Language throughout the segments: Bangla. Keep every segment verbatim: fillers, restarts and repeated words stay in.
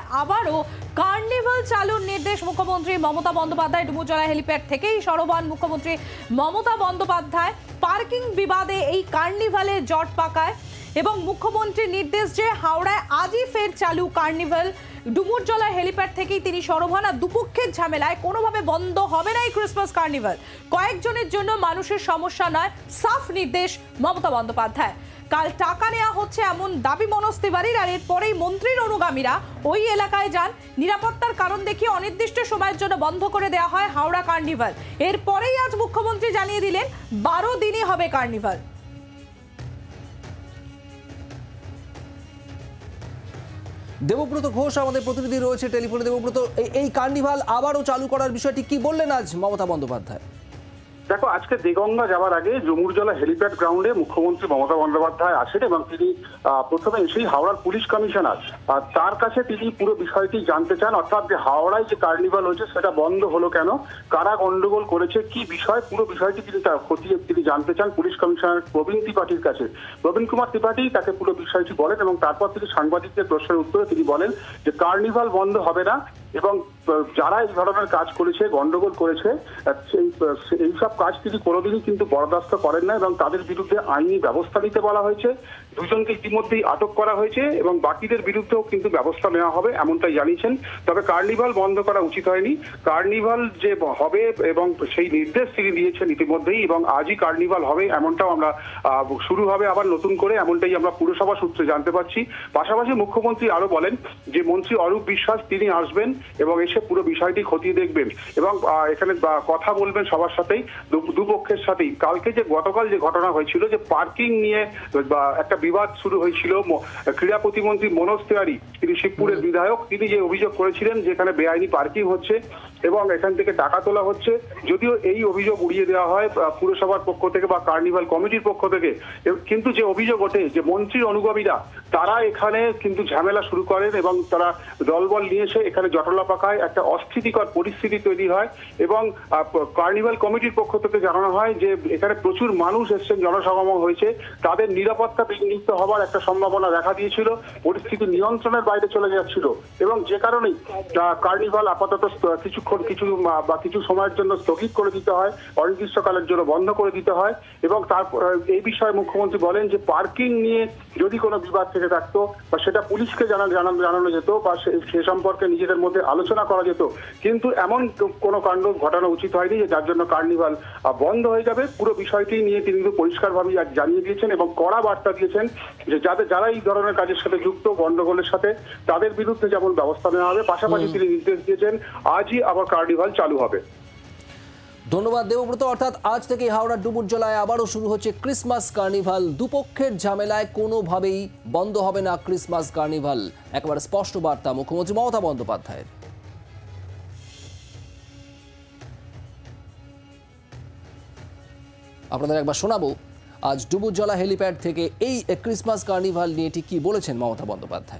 আবারও কার্নিভাল চালুর নির্দেশ মুখ্যমন্ত্রী মমতা বন্দ্যোপাধ্যায়। ডুমুরজলা হেলিপ্যাড থেকেই সরব হন মুখ্যমন্ত্রী মমতা বন্দ্যোপাধ্যায়। পার্কিং বিবাদে এই কার্নিভালে জট পাকায় এবং মুখ্যমন্ত্রীর নির্দেশ যে হাওড়ায় আজই ফের চালু কার্নিভাল। ডুমুরজলা হেলিপ্যাড থেকেই তিনি সরব হন। আর দুপক্ষের ঝামেলায় কোনোভাবে বন্ধ হবে না এই ক্রিসমাস কার্নিভাল। কয়েকজনের জন্য মানুষের সমস্যা নয়, সাফ নির্দেশ মমতা বন্দ্যোপাধ্যায়। কাল টাকা নেওয়া হচ্ছে এমন দাবি মনোজ তিওয়ারির। আর এরপরেই মন্ত্রীর অনুগামীরা ওই এলাকায় যান। নিরাপত্তার কারণ দেখিয়ে অনির্দিষ্ট সময়ের জন্য বন্ধ করে দেওয়া হয় হাওড়া কার্নিভাল। এরপরেই আজ মুখ্যমন্ত্রী জানিয়ে দিলেন বারো দিনই হবে কার্নিভাল। দেবব্রত ঘোষ আমাদের প্রতিনিধি রয়েছে টেলিফোনে। দেবব্রত, এই কার্নিভাল আবারও চালু করার বিষয়টি কি বললেন আজ মমতা বন্দ্যোপাধ্যায়? দেখো, আজকে দেগঙ্গা যাওয়ার আগে ডুমুরজলা হেলিপ্যাড গ্রাউন্ডে মুখ্যমন্ত্রী মমতা বন্দ্যোপাধ্যায় আসেন এবং তিনি প্রথমে এসেই হাওড়ার পুলিশ কমিশনার তার কাছে তিনি পুরো বিষয়টি জানতে চান। অর্থাৎ যে হাওড়ায় যে কার্নিভাল হয়েছে সেটা বন্ধ হলো কেন, কারা গন্ডগোল করেছে, কি বিষয়, পুরো বিষয়টি তিনি খতিয়ে তিনি জানতে চান পুলিশ কমিশনার প্রবীণ ত্রিপাঠীর কাছে। প্রবীণ কুমার ত্রিপাঠী তাকে পুরো বিষয়টি বলেন এবং তারপর তিনি সাংবাদিকদের প্রশ্নের উত্তরে তিনি বলেন যে কার্নিভাল বন্ধ হবে না এবং যারা এই ধরনের কাজ করেছে, গন্ডগোল করেছে, এইসব কাজ তিনি কোনোদিনই কিন্তু বরদাস্ত করেন না এবং তাদের বিরুদ্ধে আইনি ব্যবস্থা নিতে বলা হয়েছে। দুজনকে ইতিমধ্যেই আটক করা হয়েছে এবং বাকিদের বিরুদ্ধেও কিন্তু ব্যবস্থা নেওয়া হবে এমনটাই জানিয়েছেন। তবে কার্নিভাল বন্ধ করা উচিত হয়নি। কার্নিভাল যে হবে এবং সেই নির্দেশ তিনি দিয়েছেন ইতিমধ্যেই এবং আজই কার্নিভাল হবে এমনটাও আমরা শুরু হবে আবার নতুন করে, এমনটাই আমরা পুরসভা সূত্রে জানতে পারছি। পাশাপাশি মুখ্যমন্ত্রী আরো বলেন যে মন্ত্রী অরূপ বিশ্বাস তিনি আসবেন এবং এসে পুরো বিষয়টি খতিয়ে দেখবেন এবং এখানে কথা বলবেন সবার সাথেই, দুপক্ষের সাথেই। কালকে যে গতকাল যে ঘটনা হয়েছিল যে পার্কিং নিয়ে একটা বিবাদ শুরু হয়েছিল, ক্রীড়া প্রতিমন্ত্রী মনোজ তিওয়ারি তিনি শিবপুরের বিধায়ক, তিনি যে অভিযোগ করেছিলেন যেখানে বেআইনি পার্কিং হচ্ছে এবং এখান থেকে টাকা তোলা হচ্ছে। যদিও এই অভিযোগ উড়িয়ে দেওয়া হয় পুরসভার পক্ষ থেকে বা কার্নিভাল কমিটির পক্ষ থেকে, কিন্তু যে অভিযোগ ওঠে যে মন্ত্রীর অনুগামীরা তারা এখানে কিন্তু ঝামেলা শুরু করেন এবং তারা দলবল নিয়ে এসে এখানে জটলা পাকায়, একটা অস্থিতিকর পরিস্থিতি তৈরি হয় এবং কার্নিভাল কমিটির পক্ষ থেকে জানানো হয় যে এখানে প্রচুর মানুষ এসছেন, জনসমাগম হয়েছে, তাদের নিরাপত্তা বিঘ্নিত হবার একটা সম্ভাবনা দেখা দিয়েছিল, পরিস্থিতি নিয়ন্ত্রণের বাইরে চলে যাচ্ছিল এবং যে কারণেই কার্নিভাল আপাতত কিছুক্ষণ কিছু বা কিছু সময়ের জন্য স্থগিত করে দিতে হয়, অনির্দিষ্টকালের জন্য বন্ধ করে দিতে হয়। এবং তারপর এই বিষয়ে মুখ্যমন্ত্রী বলেন যে পার্কিং নিয়ে যদি কোনো বিবাদ থেকে থাকতো বা সেটা পুলিশকে জানানো জানানো যেত বা সে সম্পর্কে নিজেদের মধ্যে আলোচনা করা যেত, কিন্তু এমন কোনো কাণ্ড ঘটানো উচিত হয়নি যে যার জন্য কার্নিভাল বন্ধ হয়ে যাবে। পুরো বিষয়টি নিয়ে তিনি কিন্তু পরিষ্কারভাবে জানিয়ে দিয়েছেন এবং কড়া বার্তা দিয়েছেন যে যাদের যারা এই ধরনের কাজের সাথে যুক্ত, গন্ডগোলের সাথে, তাদের বিরুদ্ধে যেমন ব্যবস্থা নেওয়া হবে। পাশাপাশি তিনি নির্দেশ দিয়েছেন আজই আবার কার্নিভাল চালু হবে। ধন্যবাদ দেবব্রত। অর্থাৎ আজ থেকে হাওড়ার ডুমুরজলায় আবারও শুরু হচ্ছে ক্রিসমাস কার্নিভাল। দুপক্ষের ঝামেলায় কোনোভাবেই বন্ধ হবে না ক্রিসমাস কার্নিভাল, একেবারে স্পষ্ট বার্তা মুখ্যমন্ত্রী মমতা বন্দ্যোপাধ্যায়ের। আপনাদের একবার শোনাবো আজ ডুমুরজলা হেলিপ্যাড থেকে এই ক্রিসমাস কার্নিভাল নিয়ে ঠিক কি বলেছেন মমতা বন্দ্যোপাধ্যায়।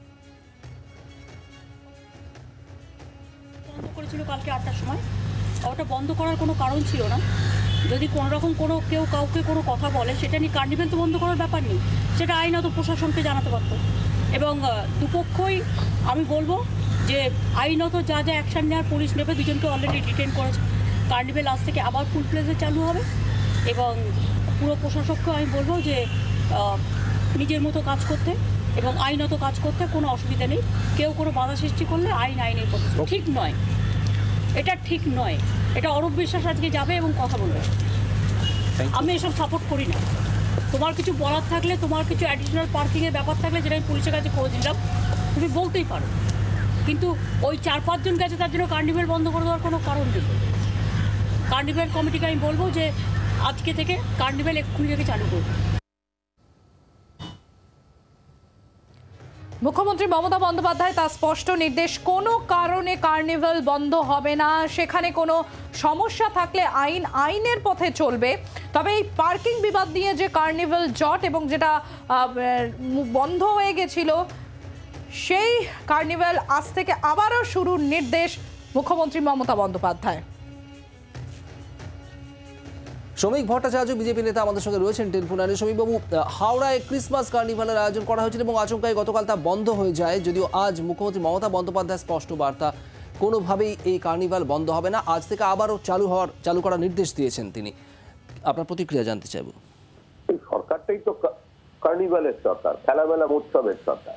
বন্ধ করেছিল কালকে আটটার সময়, ওটা বন্ধ করার কোনো কারণ ছিল না। যদি কোনো রকম কোনো কেউ কাউকে কোনো কথা বলে সেটা নিয়ে কার্নিভাল তো বন্ধ করার ব্যাপার নেই, সেটা আইনত প্রশাসনকে জানাতে পারতো এবং দুপক্ষই আমি বলবো যে আইনত যা যা অ্যাকশন নেওয়ার পুলিশ নেবে। দুজনকে অলরেডি ডিটেন করেছে। কার্নিভাল আজ থেকে আবার ফুল প্লেসে চালু হবে এবং পুরো প্রশাসককেও আমি বলবো যে নিজের মতো কাজ করতে এবং আইনত কাজ করতে কোনো অসুবিধা নেই। কেউ কোনো বাধা সৃষ্টি করলে আইন আইনের পথে, ঠিক নয়, এটা ঠিক নয়। এটা অরূপ বিশ্বাস আজকে যাবে এবং কথা বলবে। আমি এসব সাপোর্ট করি না। তোমার কিছু বলার থাকলে, তোমার কিছু অ্যাডিশনাল পার্কিংয়ের ব্যাপার থাকলে যেটা আমি পুলিশের কাছে করে দিলাম, তুমি বলতেই পারো, কিন্তু ওই চার পাঁচজন গেছে তার জন্য কার্নিভাল বন্ধ করে দেওয়ার কোনো কারণ নেই। কার্নিভাল কমিটিকে আমি বলবো যে আজকে থেকে কার্নিভাল এক্ষুনি থেকে চালু করবে। মুখ্যমন্ত্রী মমতা বন্দ্যোপাধ্যায় তার স্পষ্ট নির্দেশ, কোনো কারণে কার্নিভাল বন্ধ হবে না। সেখানে কোনো সমস্যা থাকলে আইন আইনের পথে চলবে। তবে এই পার্কিং বিবাদ নিয়ে যে কার্নিভাল জট এবং যেটা বন্ধ হয়ে গেছিল, সেই কার্নিভাল আজ থেকে আবারও শুরুর নির্দেশ মুখ্যমন্ত্রী মমতা বন্দ্যোপাধ্যায়। শ্রমিক ভট্টাচার্য বিজেপি নেতা আমাদের সঙ্গে রয়েছেন টেলিফোনে। শ্রমিকবাবু, হাওড়ায় ক্রিসমাস কার্নিভালের আয়োজন করা হয়েছিল এবং আচমকাই গতকাল তা বন্ধ হয়ে যায়, যদিও আজ মুখ্যমন্ত্রী মমতা বন্দ্যোপাধ্যায় স্পষ্ট বার্তা, কোনোভাবেই এই কার্নিভাল বন্ধ হবে না, আজ থেকে আবারও চালু হওয়ার চালু করার নির্দেশ দিয়েছেন তিনি। আপনার প্রতিক্রিয়া জানতে চাইব। সরকারটাই তো কার্নিভালের সরকার, খেলামেলা উৎসবের সরকার।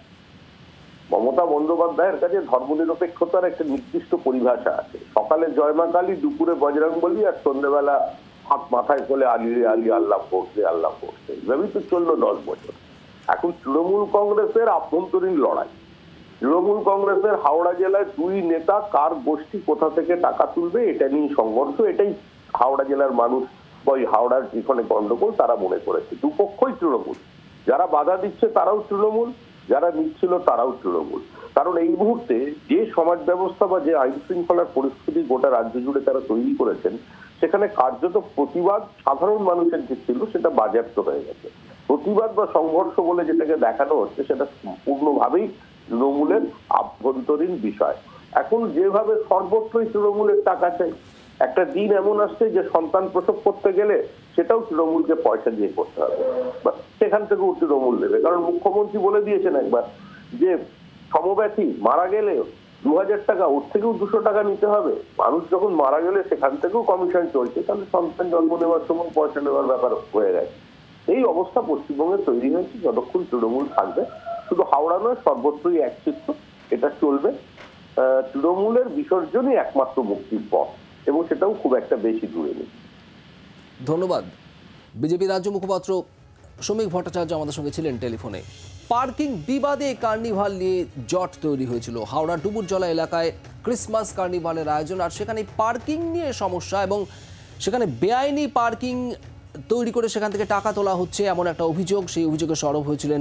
মমতা বন্দ্যোপাধ্যায়ের কাছে ধর্মনিরপেক্ষতার একটা নির্দিষ্ট পরিভাষা আছে। সকালে জয়মা কালী, দুপুরে বজরংবলী, আর সন্ধ্যেবেলা হাত মাথায় করে আলি আলি আল্লাহ পড়ছে আল্লাহ পড়ছে। এইভাবেই তো চললো দশ বছর। এখন তৃণমূল কংগ্রেসের আভ্যন্তরীণ লড়াই। তৃণমূল কংগ্রেসের হাওড়া জেলায় দুই নেতা কার গোষ্ঠী কোথা থেকে টাকা তুলবে এটা নিয়ে সংঘর্ষ। এটাই হাওড়া জেলার মানুষ বা ওই হাওড়ার যেখানে গন্ডগোল তারা মনে করেছে। দুপক্ষই তৃণমূল, যারা বাধা দিচ্ছে তারাও তৃণমূল, যারা নিচ্ছিল তারাও তৃণমূল। কারণ এই মুহূর্তে যে সমাজ ব্যবস্থা বা যে আইন শৃঙ্খলার পরিস্থিতি গোটা রাজ্য জুড়ে তারা তৈরি করেছেন, সেখানে কার্যত প্রতিবাদ সাধারণ মানুষের যে ছিল সেটা বাজেয়াপ্ত হয়ে গেছে। প্রতিবাদ বা সংঘর্ষ বলে যেটাকে দেখানো হচ্ছে সেটা সম্পূর্ণভাবেই তৃণমূলের আভ্যন্তরীণ বিষয়। এখন যেভাবে সর্বত্রই তৃণমূলের টাকা চাই, একটা দিন এমন আসছে যে সন্তান প্রসব করতে গেলে সেটাও তৃণমূলকে পয়সা দিয়ে করতে হবে, সেখান থেকেও তৃণমূল দেবে। কারণ মুখ্যমন্ত্রী বলে দিয়েছেন একবার যে সমব্যথী মারা গেলে দু হাজার টাকা, ওর থেকেও দুশো টাকা নিতে হবে। মানুষ যখন মারা গেলে সেখান থেকেও কমিশন চলছে, তাহলে সন্তান জন্ম নেওয়ার সময় পয়সা নেওয়ার ব্যাপার হয়ে গেছে। এই অবস্থা পশ্চিমবঙ্গে তৈরি হয়েছে। যতক্ষণ তৃণমূল থাকবে, শুধু হাওড়া নয় সর্বত্রই এক চিত্র, এটা চলবে। তৃণমূলের বিসর্জনই একমাত্র মুক্তির পথ, এবং সেটাও খুব একটা বেশি দূরে নেই। ধন্যবাদ। বিজেপি রাজ্য মুখপাত্র শ্রমিক ভট্টাচার্য আমাদের সঙ্গে ছিলেন টেলিফোনে। পার্কিং বিবাদে কার্নিভাল নিয়ে জট তৈরি হয়েছিল। হাওড়া ডুবুরজলা এলাকায় ক্রিসমাস কার্নিভালের আয়োজন, আর সেখানে পার্কিং নিয়ে সমস্যা এবং সেখানে বেআইনি পার্কিং তৈরি করে সেখান থেকে টাকা তোলা হচ্ছে এমন একটা অভিযোগ। সেই অভিযোগে সরব হয়েছিলেন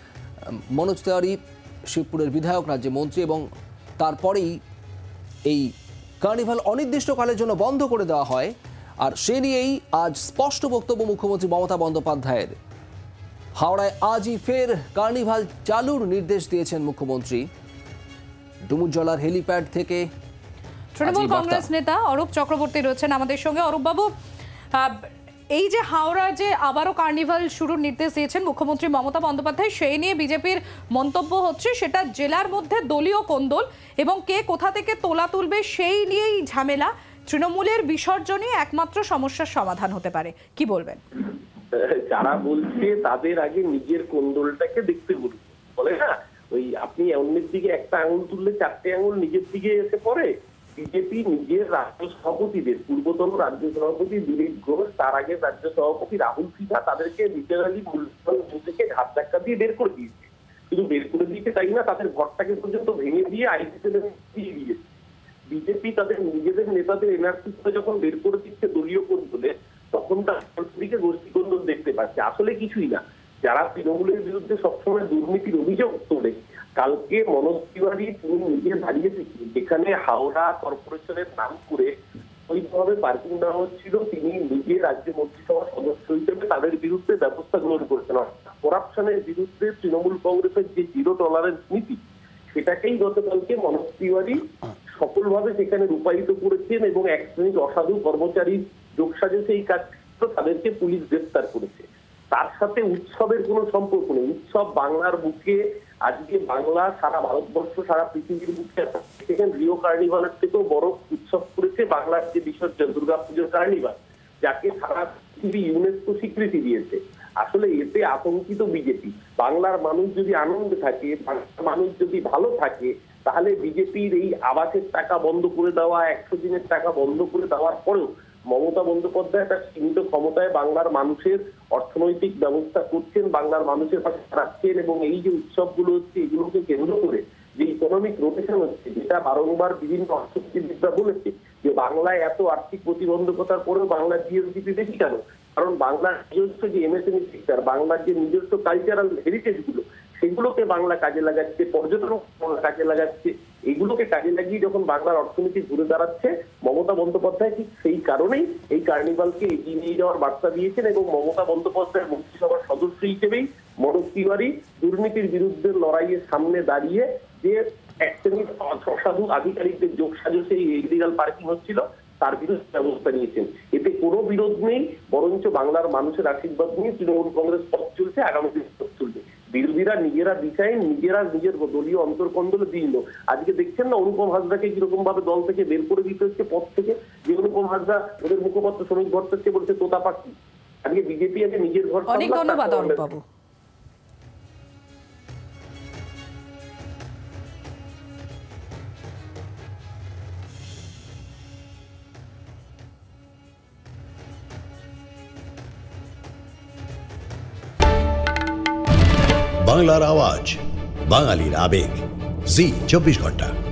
মনোজ তেওয়ারি, শিবপুরের বিধায়ক, রাজ্যের মন্ত্রী, এবং তারপরেই এই কার্নিভাল অনির্দিষ্টকালের জন্য বন্ধ করে দেওয়া হয়। আর সে নিয়েই আজ স্পষ্ট বক্তব্য মুখ্যমন্ত্রী মমতা বন্দ্যোপাধ্যায়ের। হাওড়ায় আজই ফের কার্নিভাল চালুর নির্দেশ দিয়েছেন মুখ্যমন্ত্রী। ডুমুরজলার হেলিপ্যাড থেকে তৃণমূল কংগ্রেস নেতা অরূপ চক্রবর্তী রয়েছেন আমাদের সঙ্গে। অরূপবাবু, এই যে হাওড়ার যে আবারও কার্নিভাল শুরুর নির্দেশ দিয়েছেন মুখ্যমন্ত্রী মমতা বন্দ্যোপাধ্যায়, সেই নিয়ে বিজেপির মন্তব্য হচ্ছে সেটা জেলার মধ্যে দলীয় কোন্দল এবং কে কোথা থেকে তোলা তুলবে সেই নিয়েই ঝামেলা। তৃণমূলের বিসর্জনই একমাত্র সমস্যার সমাধান হতে পারে, কি বলবেন? যারা বলছে তাদের আগে নিজের কোন্দলটাকে দেখতে বলুন। বলে না, ওই আপনি অন্যের দিকে একটা আঙুল তুললে চারটে আঙুল নিজের দিকে এসে পড়ে। বিজেপি নিজের রাজ্য সভাপতিদের, পূর্বতন রাজ্য সভাপতি দিলীপ ঘোষ, তার আগে রাজ্য সভাপতি রাহুল সিনহা, তাদেরকে লিটারালি মূলধন থেকে ঘাট ধাক্কা দিয়ে বের করে দিয়েছে। শুধু বের করে দিয়েছে তাই না, তাদের ঘরটাকে পর্যন্ত ভেঙে দিয়ে আইসি সেলে দিয়ে দিয়েছে। বিজেপি তাদের নিজেদের নেতাদের এনআরসি যখন বের করে দিচ্ছে দলীয় কোন্দলে, তখন তার দিকে গোষ্ঠী কোন্দল দেখতে পাচ্ছে। আসলে কিছুই না। যারা তৃণমূলের বিরুদ্ধে সবসময় দুর্নীতির অভিযোগ তোলে, কালকে মনোজ তিওয়ারি তিনি নিজে দাঁড়িয়েছে যেখানে হাওড়া কর্পোরেশনের নাম করে ওইভাবে পার্কিং দেওয়া হচ্ছিল, তিনি নিজে রাজ্য মন্ত্রিসভার সদস্য হিসেবে তাদের বিরুদ্ধে ব্যবস্থা গ্রহণ করেছেন। করাপশনের বিরুদ্ধে তৃণমূল কংগ্রেসের যে জিরো টলারেন্স নীতি, সেটাকেই গতকালকে মনোজ তিওয়ারি সফলভাবে সেখানে রূপায়িত করেছেন এবং এক শ্রেণীর অসাধু কর্মচারী যোগসাজশে এই কাজ তাদেরকে পুলিশ গ্রেফতার করেছে। তার সাথে উৎসবের কোনো সম্পর্ক নেই। উৎসব বাংলার বুকে, আজকে বাংলা সারা ভারতবর্ষ সারা পৃথিবীর বুকে সেখানে রিও কার্নিভালের থেকেও বড় উৎসব করেছে বাংলার যে বিসর্জন দুর্গাপুজোর কার্নিভাল, যাকে সারা পৃথিবী ইউনেস্কো স্বীকৃতি দিয়েছে। আসলে এতে আতঙ্কিত বিজেপি। বাংলার মানুষ যদি আনন্দে থাকে, বাংলার মানুষ যদি ভালো থাকে, তাহলে বিজেপির এই আবাসের টাকা বন্ধ করে দেওয়া, একশো দিনের টাকা বন্ধ করে দেওয়ার পরেও মমতা বন্দ্যোপাধ্যায় তার সীমিত ক্ষমতায় বাংলার মানুষের অর্থনৈতিক ব্যবস্থা করছেন, বাংলার মানুষের পাশে রাখছেন, এবং এই যে উৎসবগুলো হচ্ছে এগুলোকে কেন্দ্র করে যে ইকোনমিক রোটেশন হচ্ছে, যেটা বারংবার বিভিন্ন অর্থনীতিবিদরা বলেছে যে বাংলায় এত আর্থিক প্রতিবন্ধকতার পরেও বাংলার জিএসডিপি বেশি কেন? কারণ বাংলার নিজস্ব যে এমএসএমই সেক্টর, বাংলার যে নিজস্ব কালচারাল হেরিটেজ গুলো, সেগুলোকে বাংলা কাজে লাগাচ্ছে, পর্যটন কাজে লাগাচ্ছে। এগুলোকে কাজে লাগিয়ে যখন বাংলার অর্থনীতি ঘুরে দাঁড়াচ্ছে, মমতা বন্দ্যোপাধ্যায় ঠিক সেই কারণেই এই কার্নিভালকে এগিয়ে নিয়ে যাওয়ার বার্তা দিয়েছেন। এবং মমতা বন্দ্যোপাধ্যায়ের মন্ত্রিসভার সদস্য হিসেবেই মনোজ তিওয়ারি দুর্নীতির বিরুদ্ধে লড়াইয়ের সামনে দাঁড়িয়ে যে এক শ্রেণীর অসাধু আধিকারিকদের যোগ সাজসে এই ইলিগাল পার্কিং হচ্ছিল তার বিরুদ্ধে ব্যবস্থা নিয়েছেন। এতে কোনো বিরোধ নেই, বরঞ্চ বাংলার মানুষের আশীর্বাদ নিয়ে তৃণমূল কংগ্রেস পথ চলছে, আগামী দিন পথ চলবে। বিরোধীরা নিজেরা দিশায় নিজেরা নিজের দলীয় অন্তর্কন্দলে দিল। আজকে দেখছেন না অনুপম হাজরাকে কিরকম ভাবে দল থেকে বের করে দিতে হচ্ছে, পথ থেকে। যে অনুপম হাজরা ওদের মুখপাত্র শ্রমিক ভট্টাচার্য বলছে তোতা পাখি। আজকে বিজেপি আগে নিজের ঘর। অনেক ধন্যবাদ অরূপ বাবু। বাংলার আওয়াজ, বাঙালির আবেগ, জি চব্বিশ ঘন্টা।